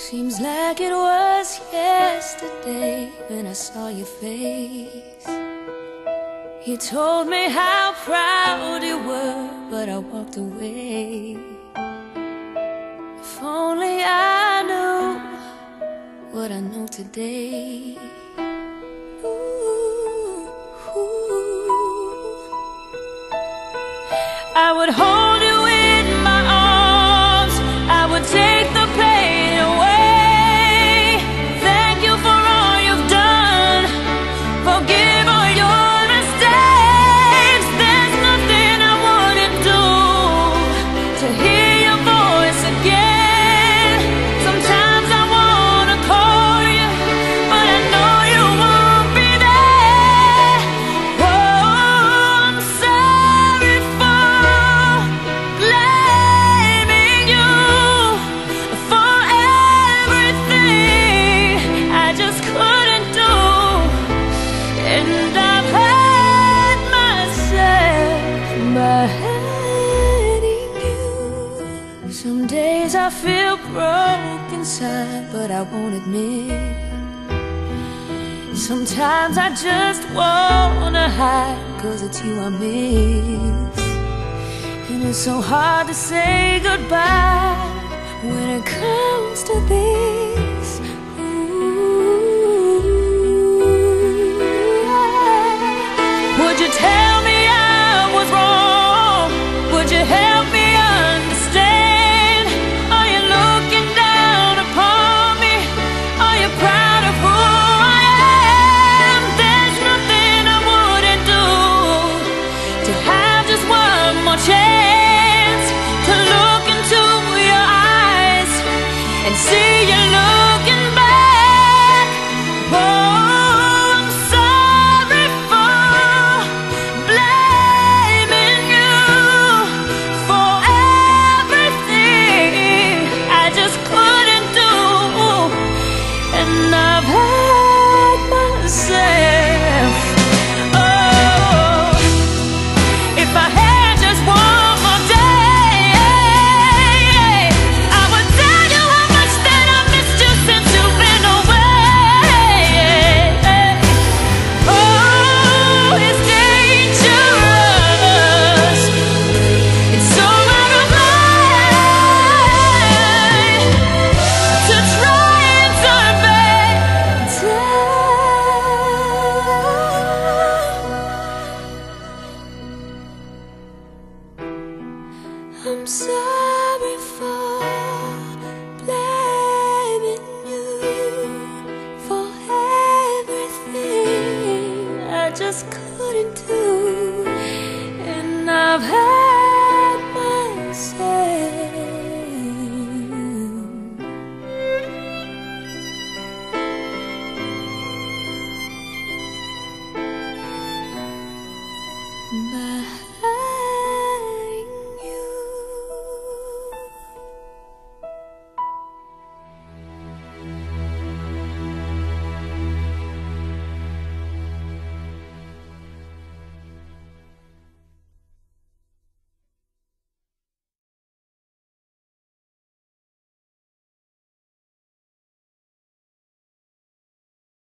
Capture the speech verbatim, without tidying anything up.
Seems like it was yesterday when I saw your face. You told me how proud you were, but I walked away. If only I knew what I know today. Ooh, ooh. I would hold you in my arms, I would take the pain away. Thank you for all you've done, forgive all your mistakes. There's nothing I wouldn't do to hear your voice again. Sometimes I wanna call you, but I know you won't be there. Oh, I'm sorry for blaming you for everything I just couldn't do. And I've hurt myself by hurting you. Some days I feel broke inside, but I won't admit. Sometimes I just wanna hide, 'cause it's you I miss. And it's so hard to say goodbye when it comes to this. Ooh, would you tell me I was wrong? Would you help me understand? Are you looking down upon me? Are you proud of who I am? There's nothing I wouldn't do to have just one more chance to look into your eyes and see you looking back. Oh, I'm sorry for blaming you for everything I just couldn't do. And I've hurt myself. Oh, if I had just one more day, I would tell you how much that I missed you since you've been away. Oh, it's dangerous. It's so out of line to try and turn back time. I'm sorry for blaming you for everything I just couldn't do. And I've hurt myself by